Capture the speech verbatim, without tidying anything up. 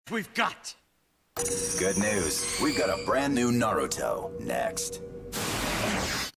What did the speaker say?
we've got. Good news. We've got a brand new Naruto next.